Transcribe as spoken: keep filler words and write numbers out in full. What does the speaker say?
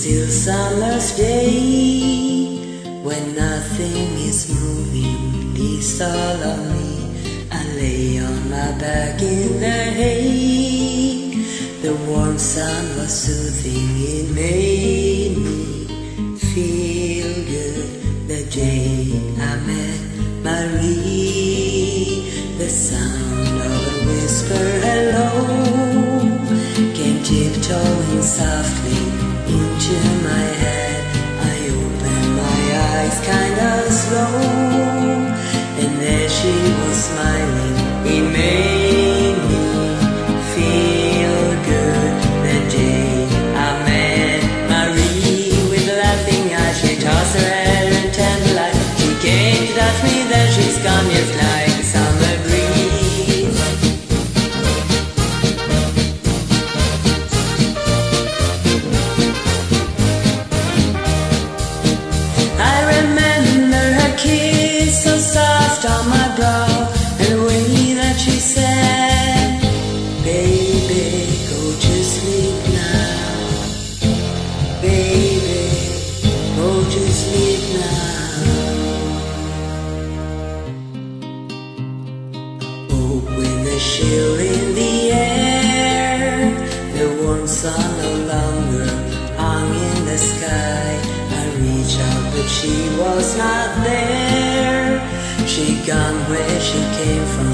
still summer's day, when nothing is moving, leaves all of me. I lay on my back in the hay. The warm sun was soothing, it made me feel good. The day I met Marie, the sound of a whisper hello came tiptoeing softly into my head. I opened my eyes kinda slow, and there she was smiling. It made me feel good. The day I met Marie, with laughing eyes she tossed her hair in candlelight. She came to touch me, then she's gone just like a summer breeze. I remember her kiss so soft on my brow, and the way that she said, baby, go to sleep now. Baby, go to sleep now. Oh, when the chill in the air, the warm sun no longer hung in the sky. I reached out but she was not there. She gone where she came from,